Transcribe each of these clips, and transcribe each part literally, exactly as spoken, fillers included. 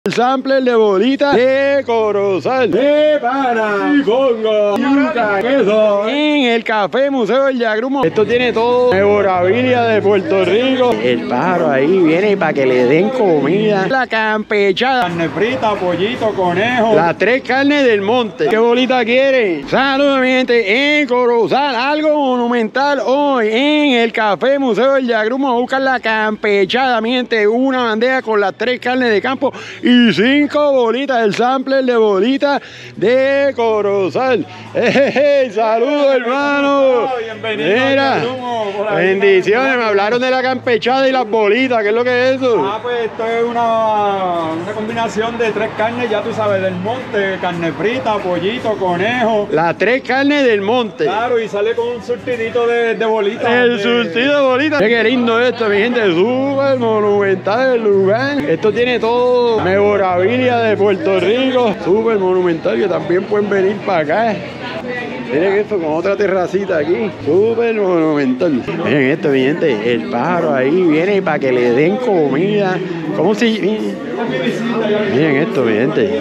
El sampler de bolitas de Corozal, de pana, y congo, yuca, queso, en el Café Museo del Yagrumo. Esto tiene todo, memorabilia de Puerto Rico. El pájaro ahí viene para que le den comida. La campechada, carne frita, pollito, conejo, las tres carnes del monte. ¿Qué bolita quieren? Saludos mi gente, en Corozal, algo monumental hoy en el Café Museo del Yagrumo. A buscar la campechada, mi gente, una bandeja con las tres carnes de campo y cinco bolitas, el sampler de bolitas de Corozal. ¡Hey, saludos, hermano! Bienvenido. Mira, bendiciones. Me hablaron de la campechada y las bolitas. ¿Qué es lo que es eso? Ah, pues esto es una, una combinación de tres carnes, ya tú sabes, del monte: carne frita, pollito, conejo. Las tres carnes del monte. Claro, y sale con un surtidito de, de bolitas. El de... surtido de bolitas. Qué lindo esto, mi gente. Súper monumental el lugar. Esto tiene todo memorabilia de Puerto Rico. Súper monumental, que también pueden venir para acá. Miren esto con otra terracita aquí. Súper monumental. Miren esto, mi gente. El pájaro ahí viene para que le den comida. ¿Cómo si? Miren, miren esto, mi gente.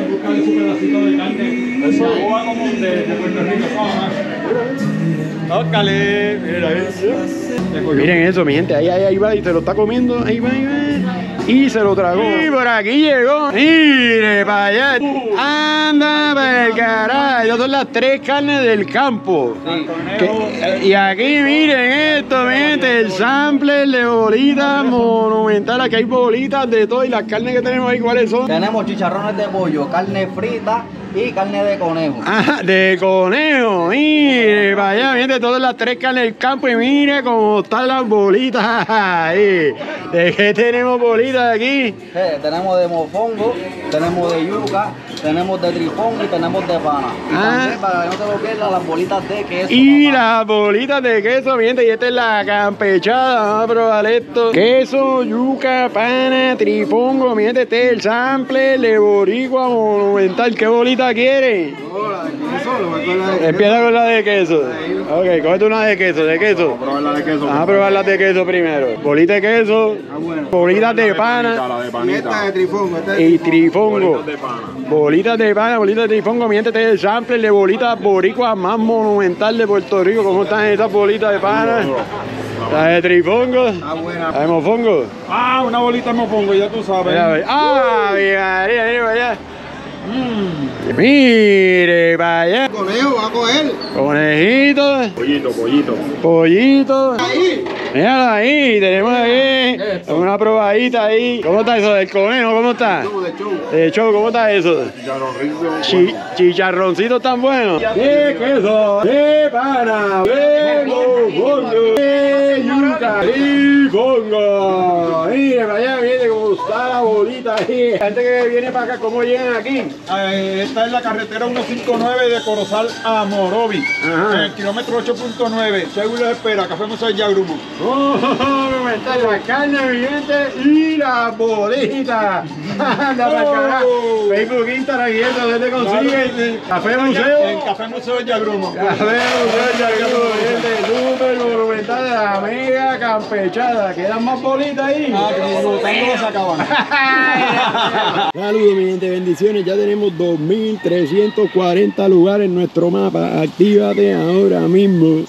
Eso es como de, de Puerto Rico. Tócale. Mira eso. Miren eso, mi gente. Ahí, ahí, ahí va y se lo está comiendo. Ahí va, ahí va. Y se lo tragó. Y por aquí llegó. Mire para allá. Anda para el carajo. Estas son las tres carnes del campo. Que, y aquí miren esto, mi gente. El sampler de bolitas monumental. Aquí hay bolitas de todo. Y las carnes que tenemos ahí, ¿cuáles son? Tenemos chicharrones de pollo, carne frita y carne de conejo. Ah, de conejo. Mire para allá, mi gente. Todas las tres carnes del campo. Y mire cómo están las bolitas ahí. ¿De qué tenemos bolitas aquí? Eh, tenemos de mofongo, tenemos de yuca, tenemos de trifón y tenemos de pana. Y Ah. también, para que no te lo pierdas, las bolitas de queso. Y papá. las bolitas de queso, mi gente, y esta es la campechada. Vamos a probar esto. Queso, yuca, pana, trifongo, mi gente, este es el sampler de boricua monumental. ¿Qué bolita quiere? Empieza con la de queso. Ok, cógete una de queso, de queso. Probar la de queso. Vamos a probar las de queso primero. Bolita de queso, bolitas de pana La de panita. de trifón, este y trifongo. Bolitas de pana. Bolitas de pana, bolitas de trifongo, mi gente, este es el sampler de bolitas boricuas más monumental de Puerto Rico. ¿Cómo están estas bolitas de pana? La de trifongo, Ah, buena. la de mofongo. Ah, una bolita me pongo, ya tú sabes. Mira, mira. ¡Ah, mi María, mire para allá! Mm. Mire para allá. Conejo, va a coger. Conejito, Pollito, pollito. pollito. Míralo ahí, tenemos ahí una probadita ahí. ¿Cómo está eso del conejo? ¿Cómo está? De show. De show, ¿cómo está eso? Chi- chicharroncitos tan buenos. De queso, de pana, de mofongo, de yuca y congo. Mire para allá, viene cómo está la bolita ahí. La gente que viene para acá, ¿cómo llegan aquí? Eh, esta es la carretera ciento cincuenta y nueve de Corozal a Morovi. Ajá. En el kilómetro ocho punto nueve. Seguro los espera, Café Museo del Yagrumo. Oh, me está la carne, mi gente, y la bolita. Anda para el carajo. Facebook, Instagram y eso, ¿dónde te consigues? Café Museo. En Café Museo del Yagrumo. Café Museo, ya que todo, gente, súper monumental de la mega campechada. ¿Quedan más bolitas ahí? Ah, que botando se acaban. Saludos mi gente, bendiciones. Ya tenemos dos mil trescientos cuarenta lugares en nuestro mapa. Actívate ahora mismo.